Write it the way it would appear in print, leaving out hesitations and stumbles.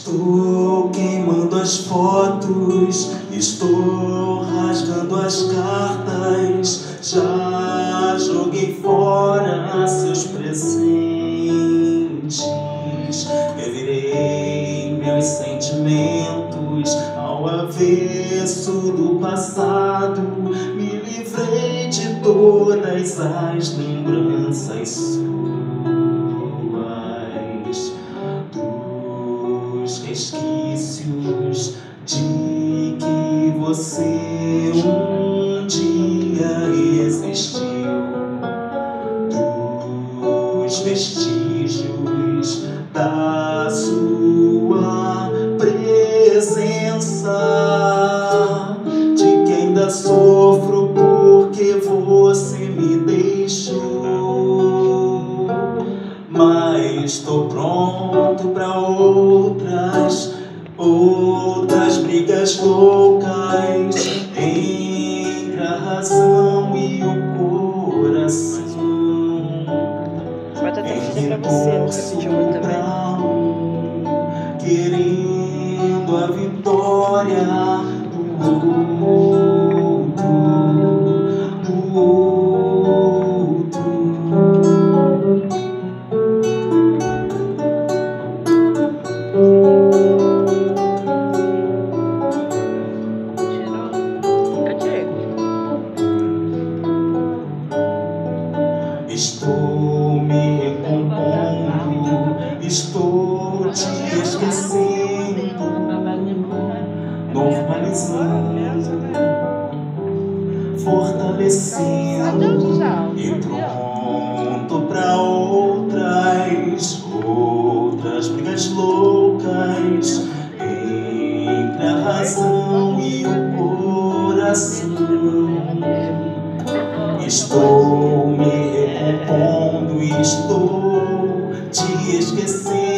Estou queimando as fotos, estou rasgando as cartas, já joguei fora seus presentes, revirei meus sentimentos ao avesso do passado, me livrei de todas as lembranças suas, dos resquícios de que você um dia existiu, dos vestígios da sua presença, de que ainda sofro porque você me deixou, mas estou pronto para outras brigas loucas entre a razão e o coração. Bota até filha pra você, no seu vídeo muito também. Querendo a vitória do outro. Estou me recompondo, estou te esquecendo, normalizando, fortalecendo e pronto para outras brigas loucas entre a razão e o coração. Estou me recompondo, estou te esquecendo.